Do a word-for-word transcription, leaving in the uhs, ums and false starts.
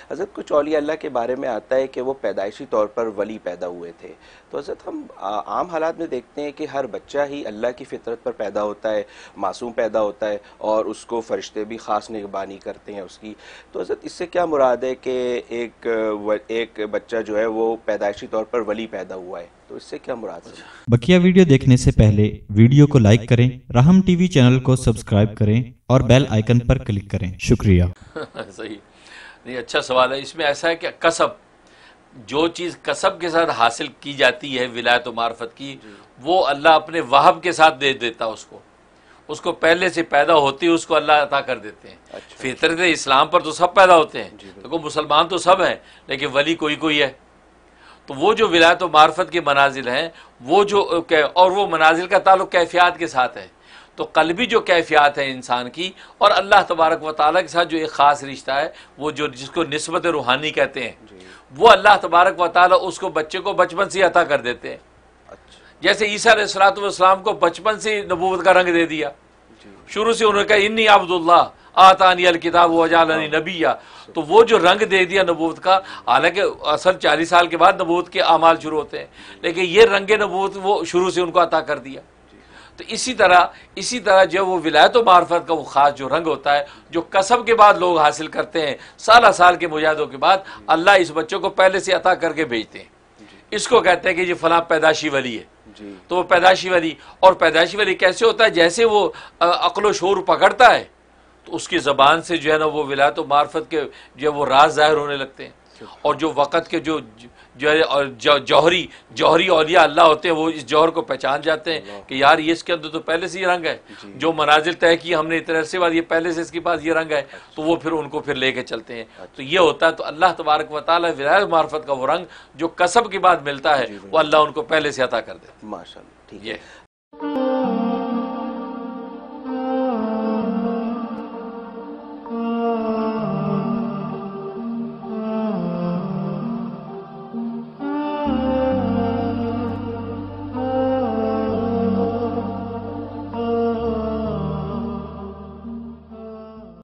حضرت کچھ اولیاء اللہ کے بارے میں آتا ہے کہ وہ پیدائشی طور پر ولی پیدا ہوئے تھے، تو حضرت ہم عام حالات میں دیکھتے ہیں کہ ہر بچہ ہی اللہ کی فطرت پر پیدا ہوتا ہے، معصوم پیدا ہوتا ہے، اور اس کو فرشتے بھی خاص نگہبانی کرتے ہیں اس کی، تو حضرت اس سے کیا مراد ہے کہ ایک ایک بچہ جو ہے وہ پیدائشی طور پر ولی پیدا ہوا ہے، تو اس سے کیا مراد ہے؟ بقیہ ویڈیو دیکھنے سے پہلے ویڈیو کو لائک کریں، رحم ٹی وی چینل کو سبسکرائب کریں اور بیل آئیکن پر کلک کریں۔ شکریہ۔ صحیح، نہیں اچھا سوال ہے۔ اس میں ایسا ہے کہ کسب، جو چیز کسب کے ساتھ حاصل کی جاتی ہے ولایت و معرفت کی، وہ اللہ اپنے وہب کے ساتھ دے دیتا اس کو، اس کو پہلے سے پیدا ہوتی اس کو اللہ عطا کر دیتے ہیں۔ فطرت اسلام پر تو سب پیدا ہوتے ہیں، دیکھو مسلمان تو سب ہیں، لیکن ولی کوئی کوئی ہے۔ تو وہ جو ولایت و معرفت کے منازل ہیں، وہ جو اور وہ منازل کا تعلق کیفیات کے ساتھ ہے، تو قلبی جو کیفیات ہیں انسان کی اور اللہ تبارک و تعالیٰ کے ساتھ جو ایک خاص رشتہ ہے، وہ جو جس کو نسبت روحانی کہتے ہیں، وہ اللہ تبارک و تعالیٰ اس کو بچے کو بچپن سے عطا کر دیتے ہیں۔ جیسے عیسیٰ علیہ الصلوۃ والسلام کو بچپن سے نبوت کا رنگ دے دیا، شروع سے انہوں نے کہا انی عبد اللہ آتانی الکتاب وجعلنی نبیا، تو وہ جو رنگ دے دیا نبوت کا، حالانکہ اصل چالیس سال کے بعد نبوت کے اعمال شروع ہوتے ہیں، لیکن یہ رنگ نبوت وہ شروع سے ان کو عطا کر دیا۔ تو اسی طرح اسی طرح جو وہ ولایت و معرفت کا وہ خاص جو رنگ ہوتا ہے، جو کسب کے بعد لوگ حاصل کرتے ہیں، سالہ سال کے مجاہدوں کے بعد اللہ اس بچوں کو پہلے سے عطا کر کے بھیجتے ہیں۔ اس کو کہتے ہیں کہ یہ فلاں پیدائشی ولی ہے، تو وہ پیدائشی ولی، اور پیدائشی ولی کیسے ہوتا ہے؟ جیسے وہ عقل و شعور پکڑتا ہے تو اس کی زبان سے جو ہے نا وہ ولایت و معرفت کے جو وہ راز ظاہر ہونے لگتے ہیں، اور جو وقت کے جو جو ہے جوہری جوہری اولیاء اللہ ہوتے ہیں، وہ اس جوہر کو پہچان جاتے ہیں کہ یار یہ اس کے اندر تو پہلے سے یہ رنگ ہے، جو منازل طے کی ہم نے اتنے عرصے بعد، یہ پہلے سے اس کے پاس یہ رنگ ہے، تو وہ پھر ان کو پھر لے کے چلتے ہیں۔ تو یہ ہوتا ہے، تو اللہ تبارک و تعالیٰ ولایت و معرفت کا وہ رنگ جو کسب کے بعد ملتا ہے، وہ اللہ ان کو پہلے سے عطا کر دیتا ہے۔ ماشاء اللہ، ٹھیک ہے۔